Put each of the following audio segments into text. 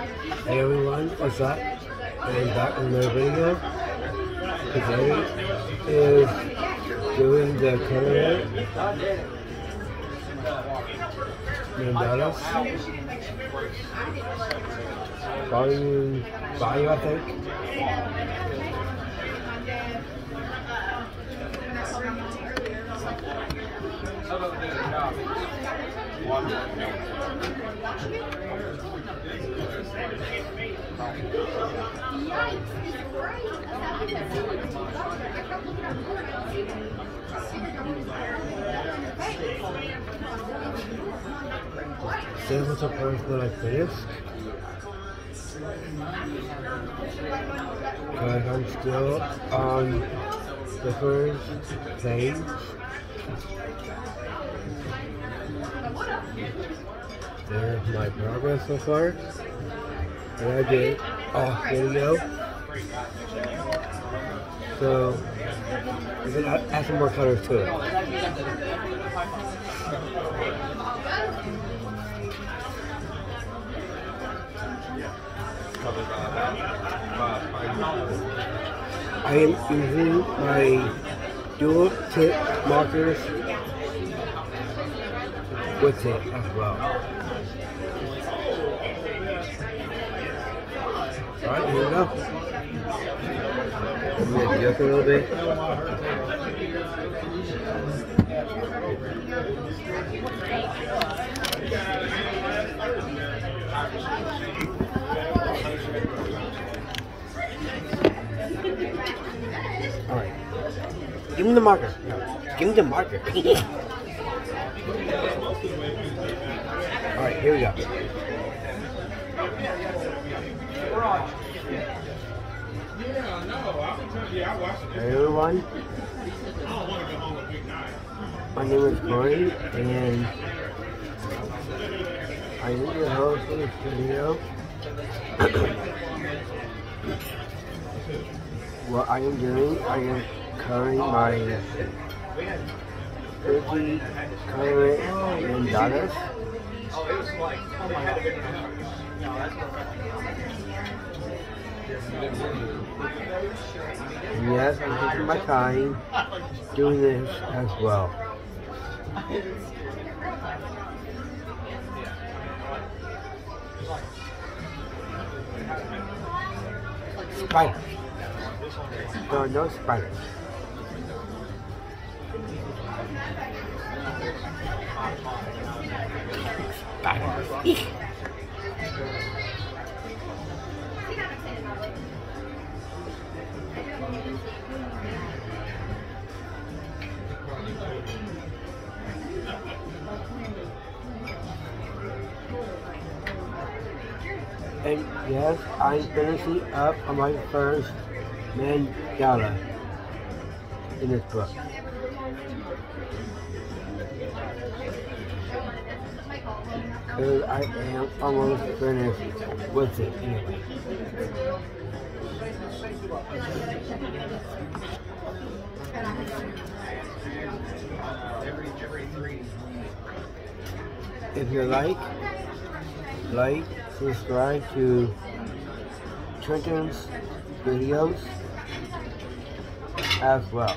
Hey everyone, what's up? I'm back with another video. Today is doing the color mandalas. Volume 5, I think. This was the first one I finished. But I'm still on the first page. There's my progress so far. And I did off video. So I'm gonna add some more colors to it. I am using my dual tip markers with it as well. Alright, here we go. I'm going to adjust a little bit. Alright. Give me the marker. Give me the marker. Alright, here we go. Hey everyone. My name is Corey and I need your host for this video. What I am doing, I am coloring my 30 color mandalas. And yes, I'm taking my time doing this as well. Spiders. There are no spiders. Spiders. And yes, I'm finishing up on my first mandala in this book. Because I am almost finished with it anyway. If you like, subscribe to Trenton's videos as well.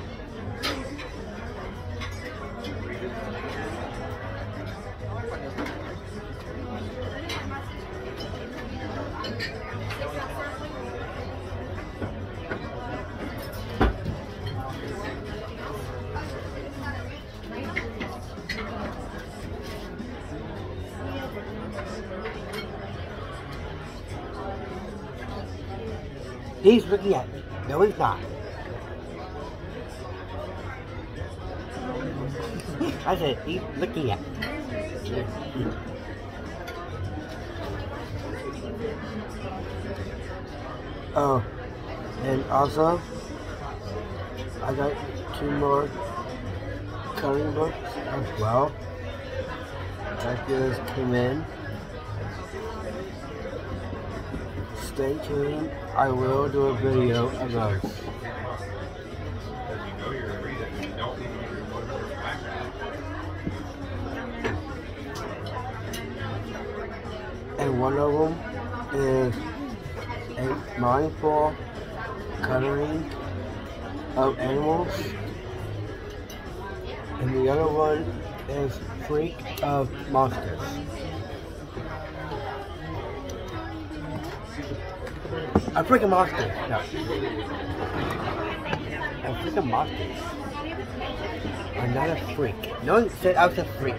He's looking at me. No, he's not. I said, he's looking at me. Oh, and also, I got 2 more coloring books as well. That just came in. Stay tuned. I will do a video of those. And one of them is a mindful coloring of animals, and the other one is Freak of Monsters. A freaking monster. No. A freaking monsters. I'm not a freak. No one said I was a freak.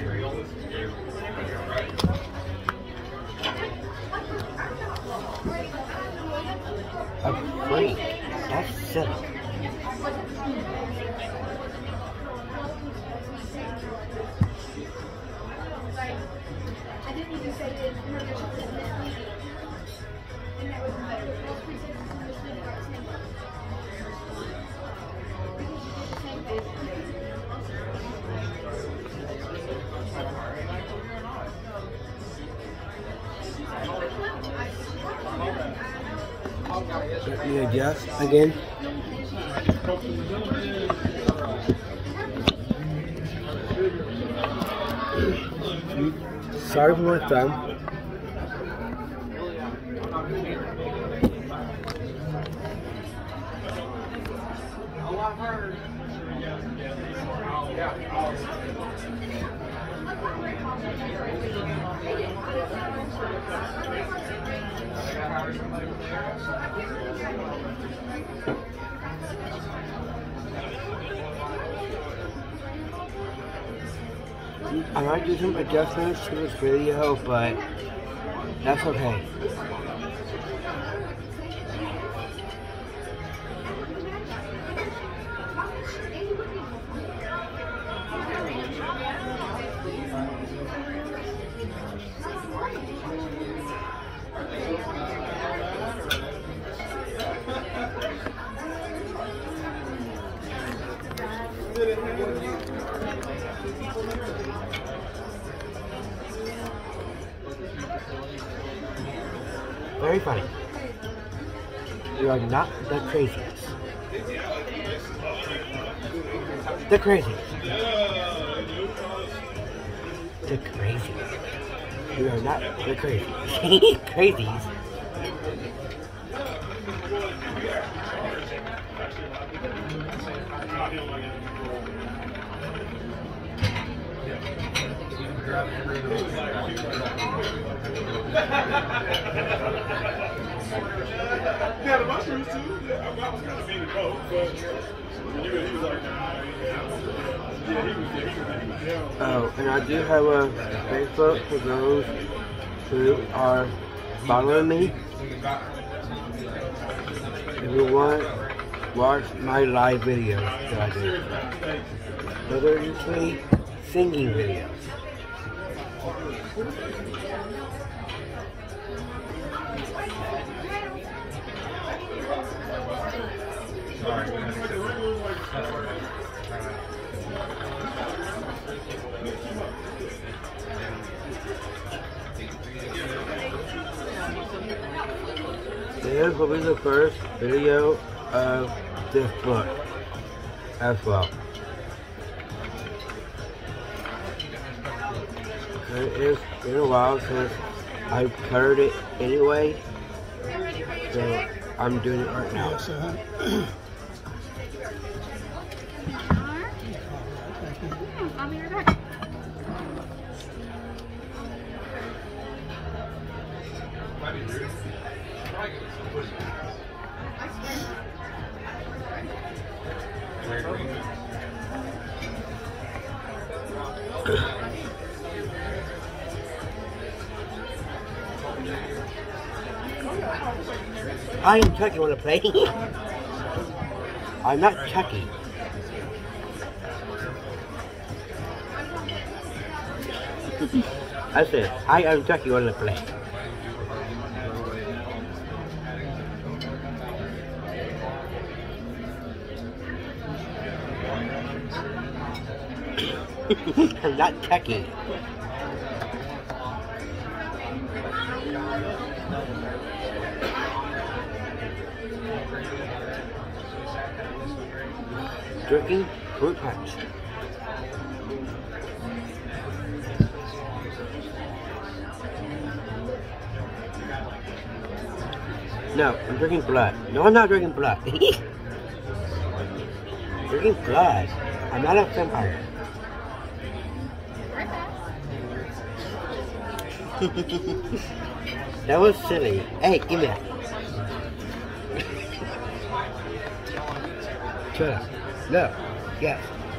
A freak. That's silly. Let me adjust again. Sorry for my thumb. I might do some adjustments to this video, but that's okay. Very funny. You are not the craziest. The craziest. The craziest. You are not the craziest. Crazies. Yeah, the mushrooms too. Yeah, I was kind of being both, but he was like, nah, yeah, he was down. Oh, and I do have a Facebook for those who are following me. If you want, watch my live videos that I do. Those are usually singing videos. This will be the first video of this book as well. It's been a while since I've covered it anyway, so I'm doing it right now. I'll be right back. I am Chucky, wanna play? I'm not Chucky. I said, I am Chucky, wanna play? I'm not Chucky. Drinking fruit punch. No, I'm drinking blood. No, I'm not drinking blood. Drinking blood. I'm not a vampire. That was silly. Hey, give me that. Shut up. No. Yes.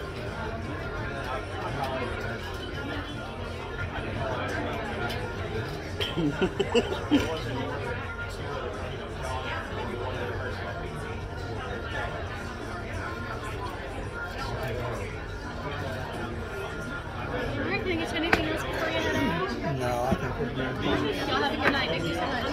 Alright, can I get you anything else before you head out? No, I think we're good. Y'all have a good night. Thank you so much.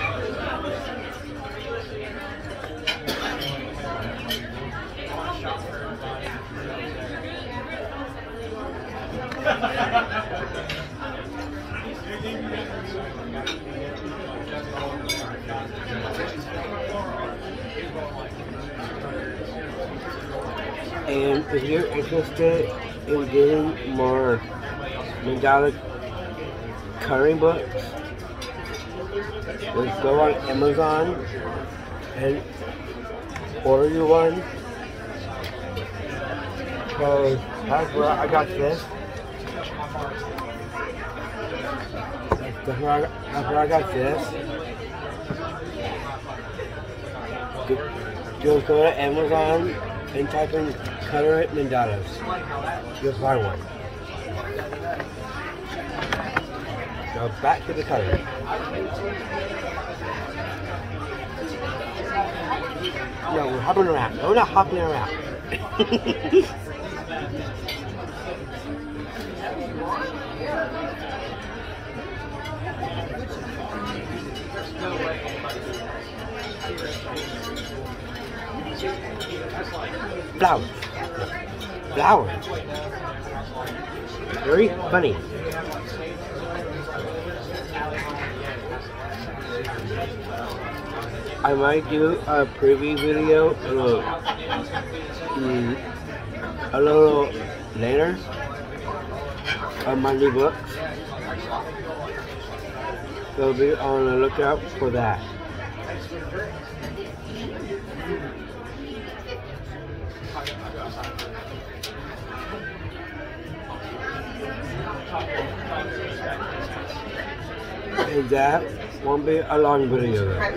And if you're interested in getting more Mandala coloring books, just go on Amazon and order you one. So that's where I got this. That's where I got this. Just go to Amazon and type in Color It Mandalas. You'll find one. Now back to the color. No, we're hopping around. No, we're not hopping around. Flowers. Flowers. Very funny. I might do a preview video a little later of my new books. So be on the lookout for that. And that won't be a long video though.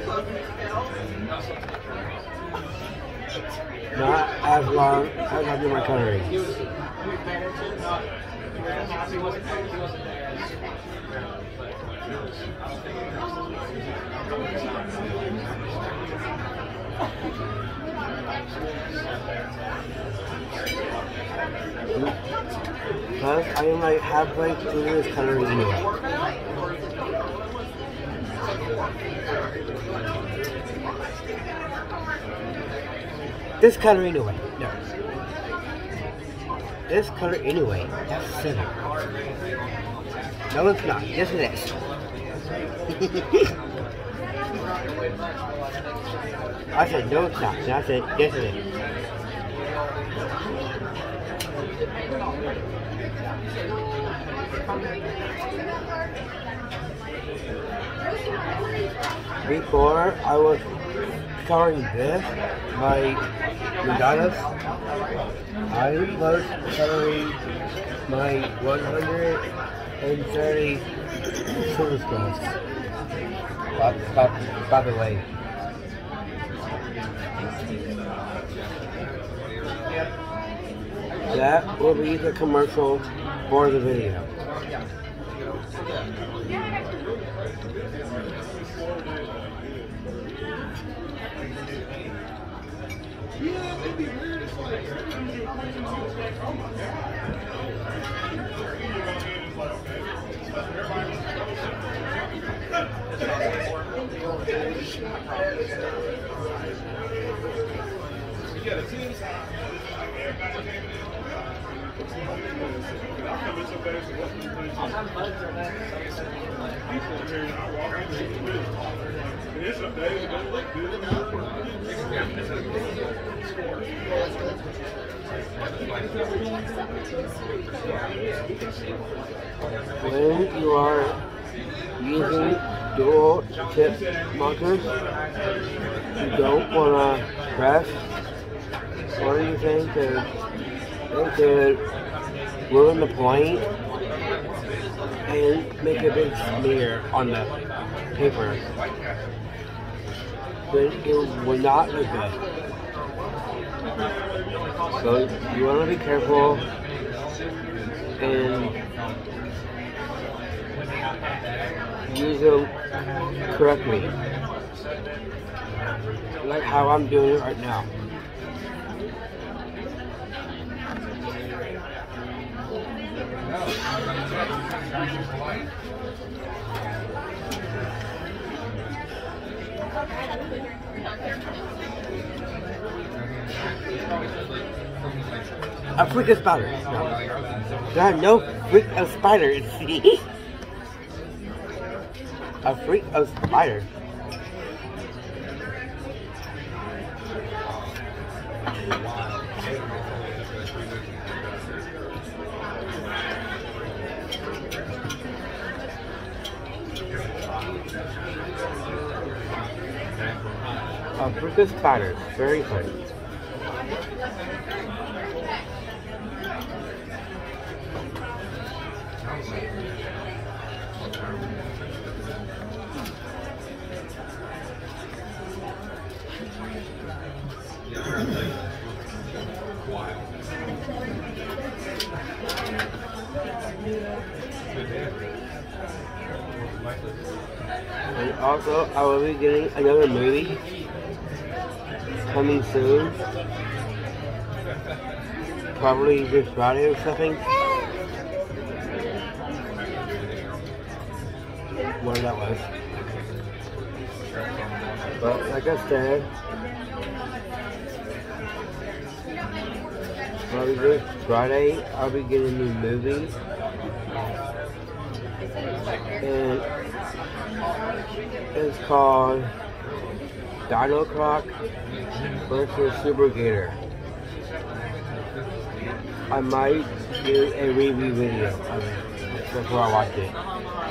Not as long as I do my coloring. Plus, I am like halfway through this coloring anyway. This color anyway. No. This color anyway. That's center. No, it's not. Yes, it is. I said no, it's not. And I said yes, it is. Before I was coloring this, my mandalas, I was coloring my 130 silver skulls. By the way. That will be the commercial for the video. Yeah, it'd be weird. It's like, oh my God. Yeah, the team's high. Everybody came in. I come in so fast and walk through places. People in here, and I walk in the and there's some days that don't look good. When you are using dual tip markers you don't want to press or anything because they could ruin the point and make a big smear on the paper. But it will not look good. So you want to be careful and use them correctly, like how I'm doing it right now. A freak of spider. No. There are no freak of spiders. A freak of spider. A freak of spiders. Very funny. And also, I will be getting another movie coming soon. Probably this Friday or something. Where that was. But like I said, probably this Friday I'll be getting a new movie. And it's called Dino Croc versus Super Gator. I might do a review video of it before I watch it.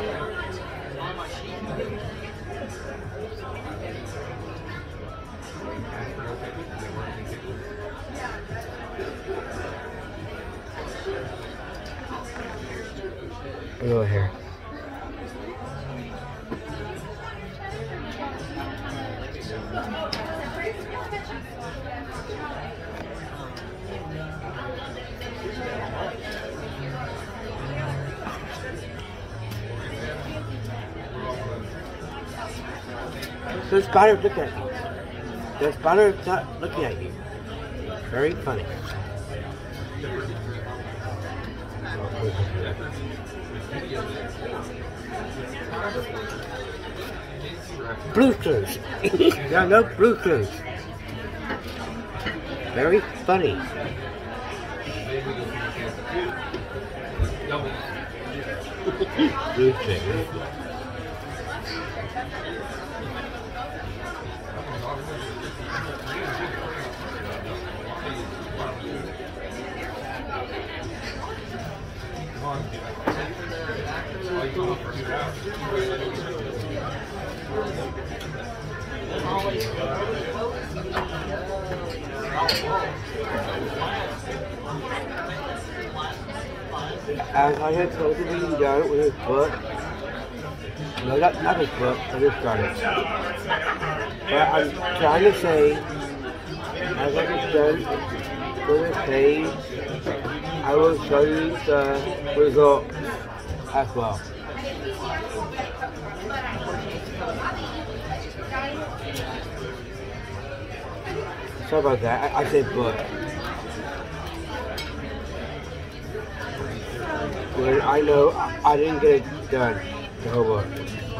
Go here. The spider's looking at you. The spider's not looking at you. Very funny. Bluetooth. There are no Bluetooth. Very funny. Bluetooth. As I had told him he done with his book, no, not his book, I just started. But I'm trying to say, as I get done with this page, I will show you the results as well. Sorry about that, I said book. When I know I didn't get it done, the whole book.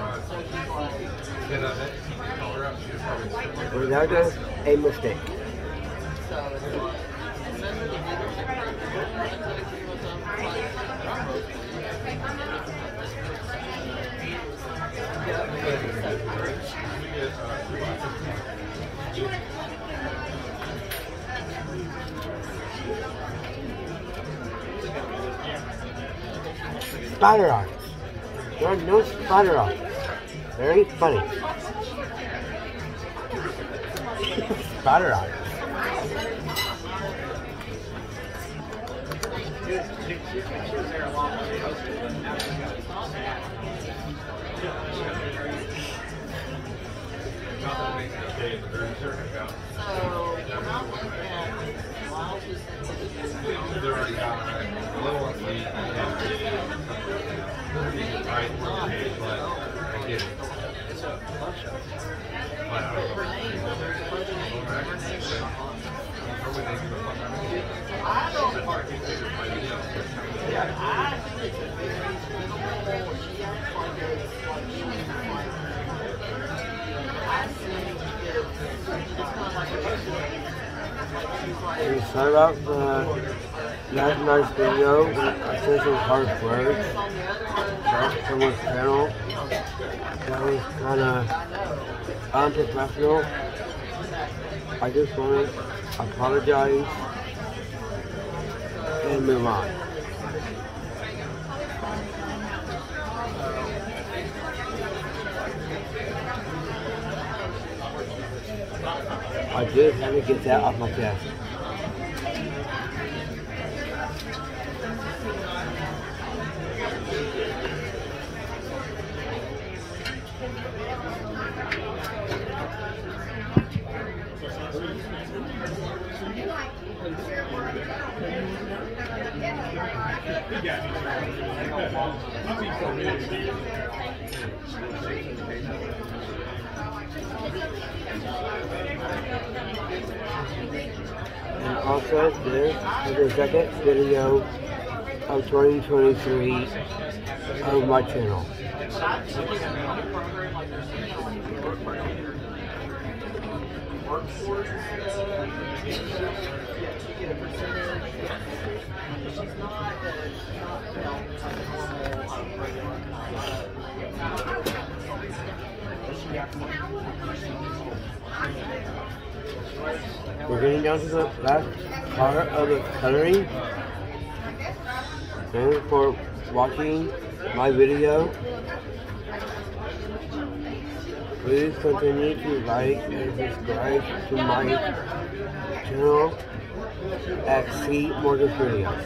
But that was a mistake. Spider eyes. There are no spider eyes. Very funny. Spatter on it. Sorry about last night's video. I said some harsh words about someone's channel. That was kind of unprofessional. I just want to apologize and move on. I just had to get that off my chest. And also, this is the second video of 2023 of my channel. We're getting down to the last part of the coloring. Thank you for watching my video. Please continue to like and subscribe to my channel at C Morgan Studios.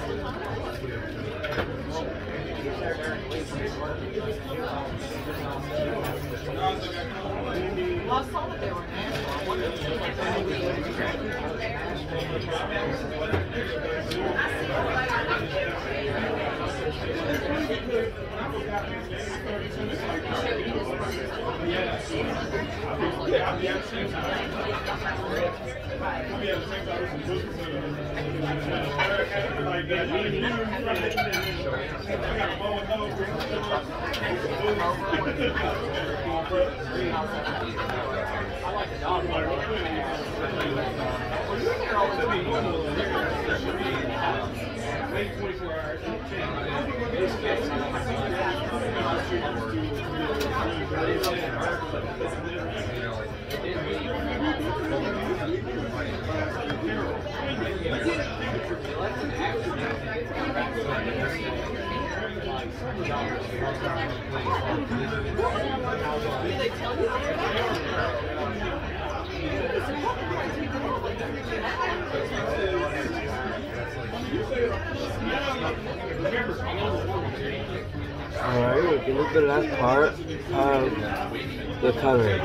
Alright, we're getting to the last part of the coloring.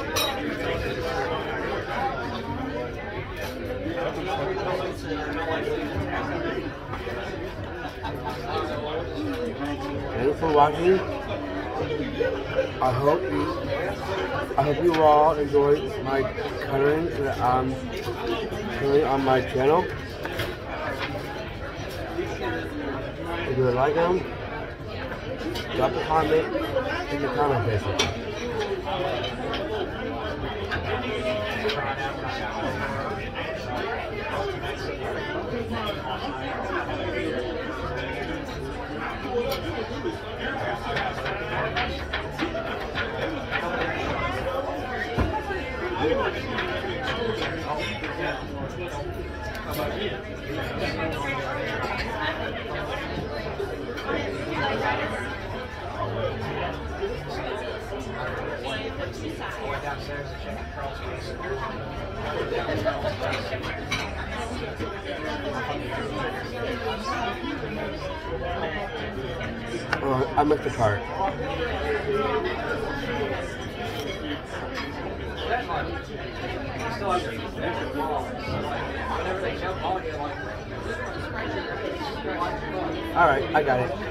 Thanks for watching. I hope you all enjoyed my coloring that I'm doing on my channel. If you like them, drop a comment in the comment section. Oh, I missed the part. Alright, I got it.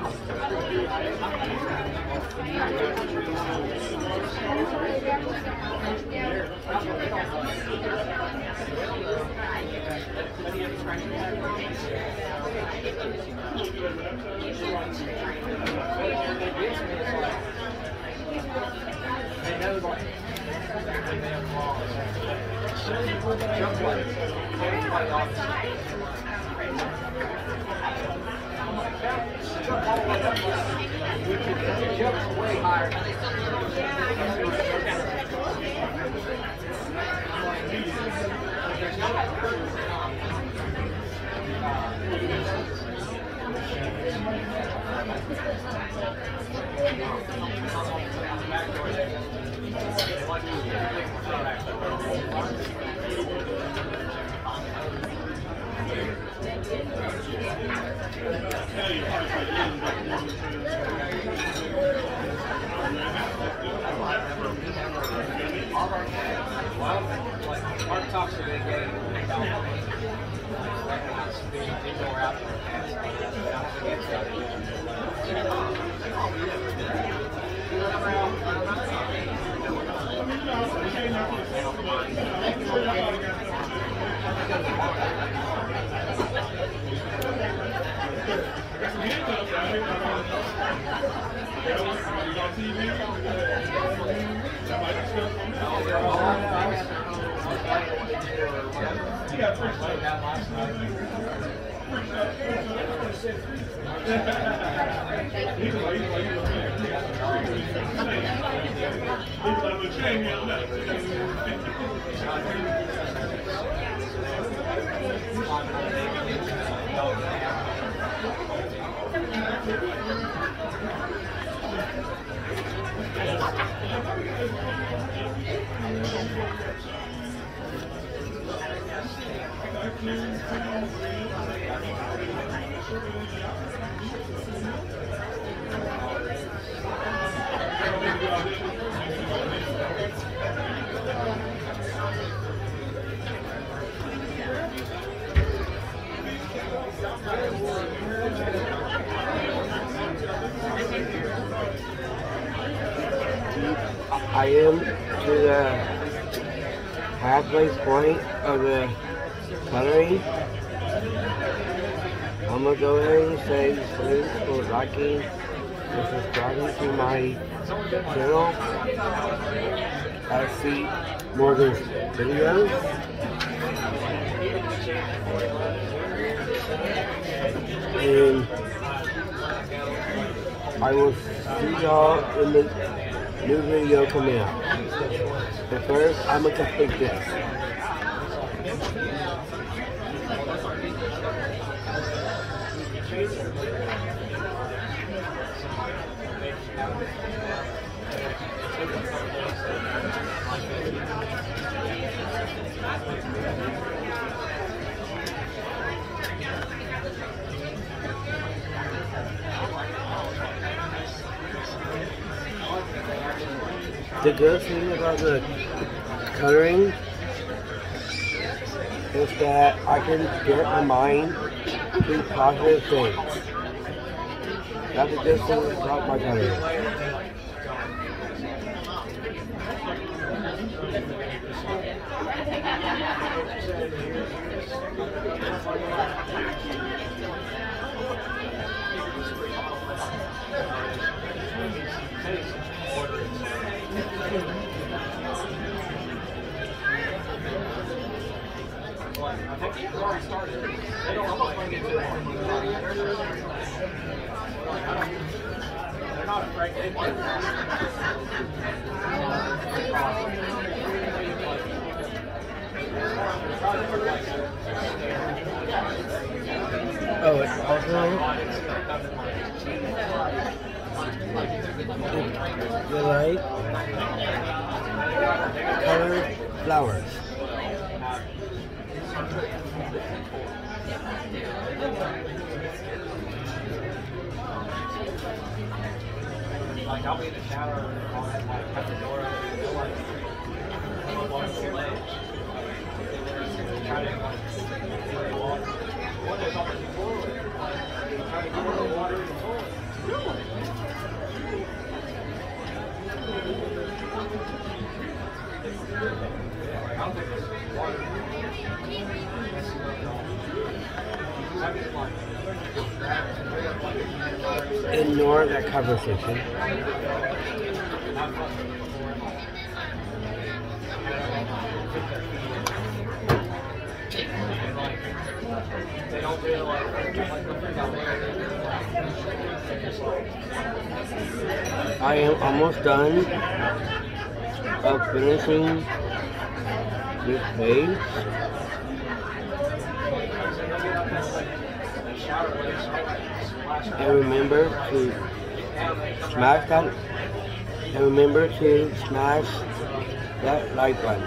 Mark talks a big game about being indoor outdoor I am to the halfway point of the coloring. I'm gonna go ahead and say thanks for liking and subscribing to my channel. I see more of these videos. And I will see y'all in the new video coming out. But first, I'm gonna complete this. The good thing about the coloring is that I can get my mind to positive things. That's a good thing about my coloring. already started. They don't almost want to get to it. They're not afraid. They want Oh, it's also the light colored flowers. Like I'll be in the shower and I'll have like cut the door open and go like I'm on the ledge. Try to water. One is on the toilet. Try to get the water in the toilet. I don't think there's water. Ignore that conversation. I am almost done of finishing this page. And remember to smash that. And remember to smash that like button.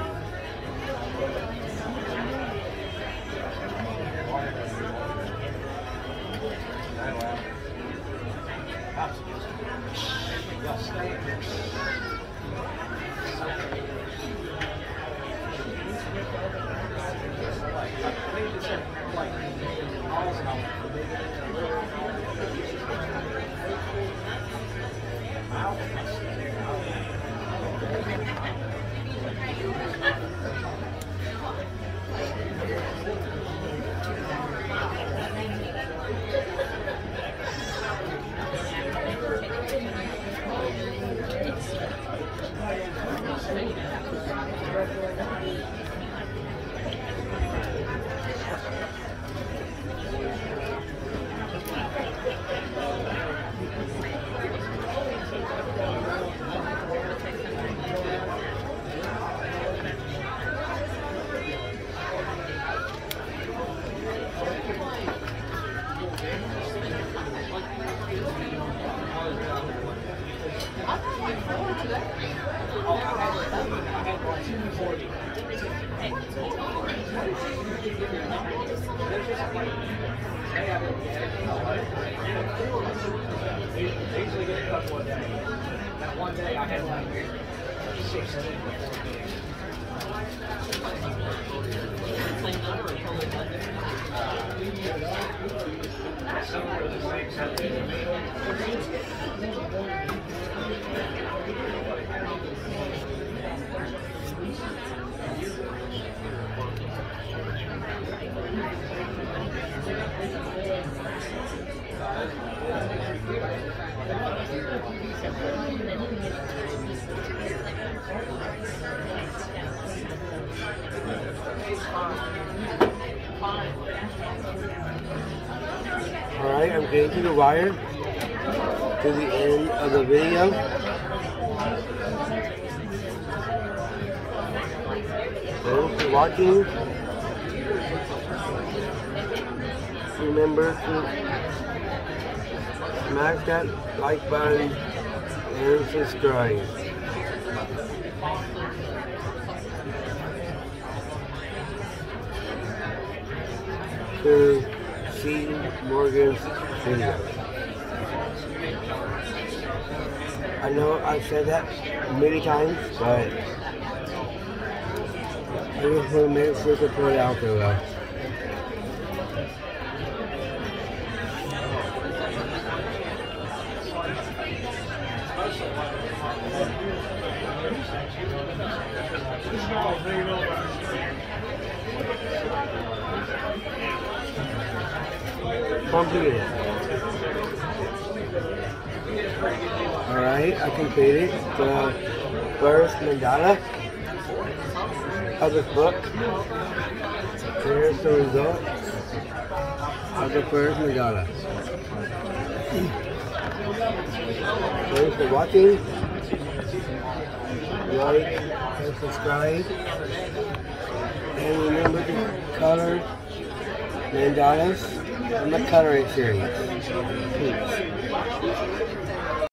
That one day I had like 16. Alright, I'm getting to the wire to the end of the video. Thanks for watching. Remember to smash that like button and subscribe. To see Morgan's video. I know I've said that many times, but I just want to make sure to put it out there though. Completed. Alright, I completed the first mandala of this book. Here's the result of the first mandala. Thanks for watching. Like and subscribe. And remember to color mandalas in the coloring series. Peace.